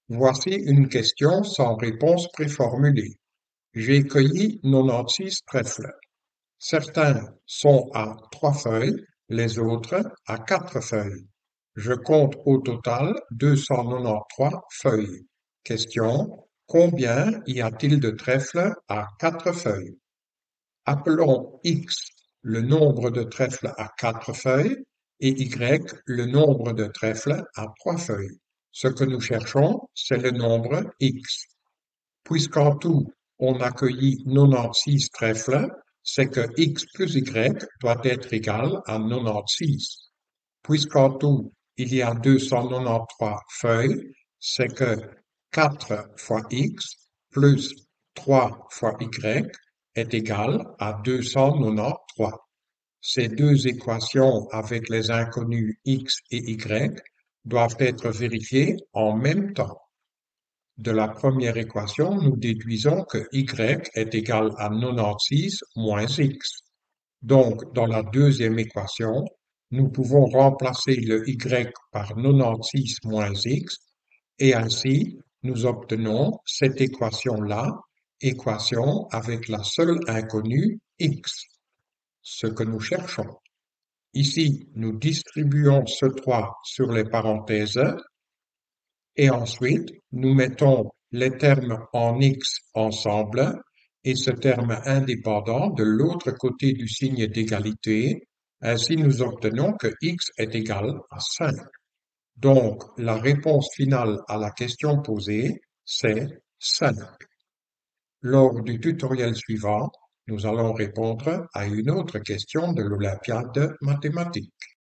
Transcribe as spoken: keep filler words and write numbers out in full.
Voici une question sans réponse préformulée. J'ai cueilli quatre-vingt-seize trèfles. Certains sont à trois feuilles, les autres à quatre feuilles. Je compte au total deux cent quatre-vingt-treize feuilles. Question: combien y a-t-il de trèfles à quatre feuilles? Appelons X le nombre de trèfles à quatre feuilles et Y le nombre de trèfles à trois feuilles. Ce que nous cherchons, c'est le nombre X. Puisqu'en tout, on a cueilli quatre-vingt-seize trèfles, c'est que X plus Y doit être égal à quatre-vingt-seize. Puisqu'en tout, il y a deux cent quatre-vingt-treize feuilles, c'est que quatre fois X plus trois fois Y est égal à deux cent quatre-vingt-treize. Ces deux équations avec les inconnus X et Y doivent être vérifiées en même temps. De la première équation, nous déduisons que Y est égal à quatre-vingt-seize moins X. Donc, dans la deuxième équation, nous pouvons remplacer le Y par quatre-vingt-seize moins X et ainsi nous obtenons cette équation-là, équation avec la seule inconnue X, ce que nous cherchons. Ici, nous distribuons ce trois sur les parenthèses et ensuite nous mettons les termes en X ensemble et ce terme indépendant de l'autre côté du signe d'égalité. Ainsi, nous obtenons que X est égal à cinq. Donc, la réponse finale à la question posée, c'est cinq. Lors du tutoriel suivant, nous allons répondre à une autre question de l'Olympiade mathématique.